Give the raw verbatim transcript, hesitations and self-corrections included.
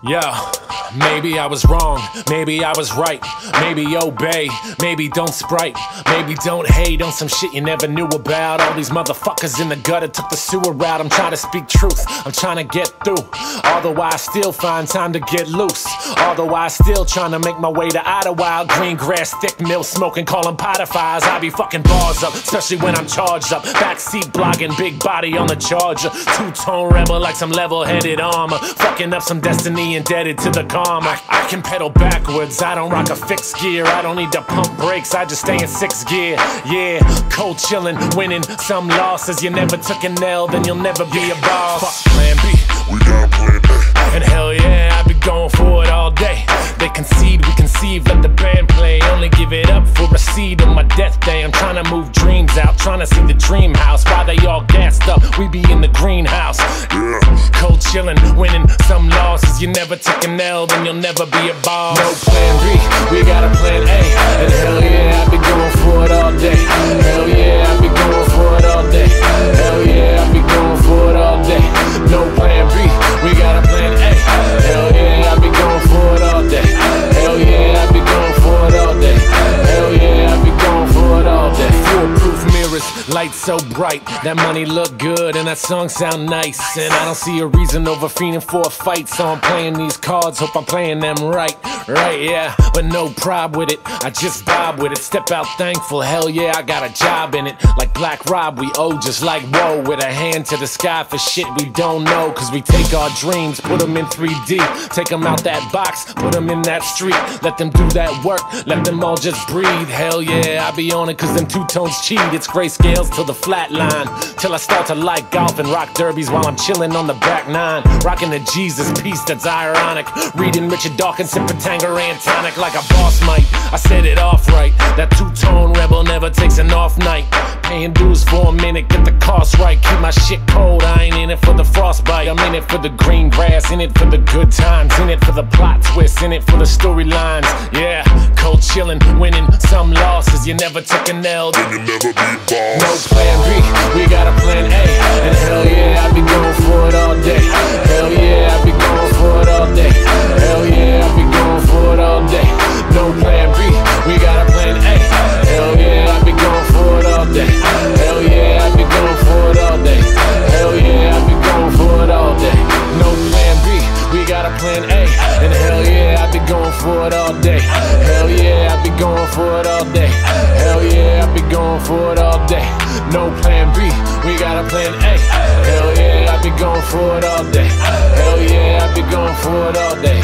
Yo, maybe I was wrong, maybe I was right. Maybe obey, maybe don't sprite. Maybe don't hate on some shit you never knew about. All these motherfuckers in the gutter took the sewer route. I'm trying to speak truth, I'm trying to get through. Although I still find time to get loose. Although I still trying to make my way to Idlewild. Green grass, thick mill, smoking, calling potiphies. I be fucking bars up, especially when I'm charged up. Backseat blogging, big body on the charger. Two-tone rebel like some level-headed armor. Fucking up some destiny indebted to the karma. I can pedal backwards, I don't rock a fixed gear. I don't need to pump brakes, I just stay in sixth gear. Yeah, cold chillin', winning some losses. You never took an L, then you'll never be a boss. Fuck plan B, we got plan A. and hell yeah, I be going for it all day. They concede, we conceive, let the band play. Only give it up for a seed on my death day. I'm trying to move dreams out, trying to see the dream house. Why they all gassed up, we be in the greenhouse. Yeah. Cold chillin', winning some losses. You never took an L, then you'll never be a boss. No plan B, we got a plan A. And hell yeah, I be going for it all day. Hell yeah, I be going for it all day. Hell yeah, I be going for it all day. No plan B, we got a plan A. Hell yeah, I be going for it all day. Hell yeah, I be going for it all day. Hell yeah, I be going for it all day. Foolproof mirrors, lights so bright. That money look good and that song sound nice. And I don't see a reason over fiending for a fight. So I'm playing these cards, hope I'm playing them right. Right, yeah, but no prob with it. I just vibe with it, step out thankful. Hell yeah, I got a job in it. Like Black Rob, we owe just like whoa. With a hand to the sky for shit we don't know. Cause we take our dreams, put them in three D. Take them out that box, put them in that street. Let them do that work, let them all just breathe. Hell yeah, I be on it cause them two tones cheat. It's grayscales till the flat line. Till I start to like golf and rock derbies while I'm chilling on the back nine. Rocking the Jesus piece that's ironic. Reading Richard Dawkins, sipping Tangerine tonic like a boss might. I said it off right. That two-tone rebel never takes an off night. Paying dues for a minute, get the cost right. Keep my shit cold, I ain't in it for the frostbite. I'm in it for the green grass, in it for the good times. In it for the plot twists, in it for the storylines. Yeah, cold chillin', winning some losses. You never took an L, Then you never be boss. no plan B, we got a plan A. And hell yeah, I be going for it all day. Hell yeah, I be going for it all day. Hell yeah, I be going for it all day. No plan B, we got a plan A. Hell yeah, I be going for it all day. Hell yeah, I be going for it all day. Hell yeah, I be going for it all day. No plan B, we got a plan A. And hell yeah, I be going for it all day. Hell yeah, I be going for it all day. Hell yeah, I be going for it all day. No plan B, we got a plan A. Hell yeah, I be going for it all day. Hell yeah, I be going for it all day.